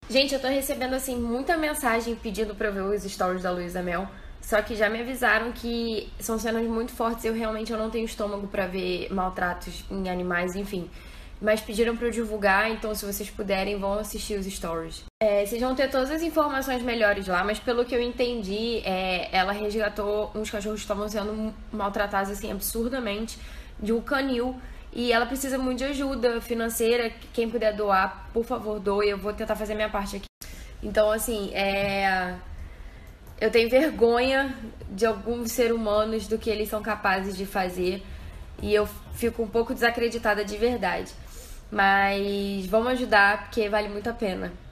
Gente, eu tô recebendo, assim, muita mensagem pedindo pra eu ver os stories da Luísa Mel. Só que já me avisaram que são cenas muito fortes e eu não tenho estômago pra ver maltratos em animais, enfim. Mas pediram pra eu divulgar, então se vocês puderem, vão assistir os stories. Vocês vão ter todas as informações melhores lá, mas pelo que eu entendi, ela resgatou uns cachorros que estavam sendo maltratados, assim, absurdamente, de um canil. E ela precisa muito de ajuda financeira. Quem puder doar, por favor, doe. Eu vou tentar fazer minha parte aqui. Então, assim, eu tenho vergonha de alguns seres humanos do que eles são capazes de fazer. E eu fico um pouco desacreditada de verdade. Mas vamos ajudar, porque vale muito a pena.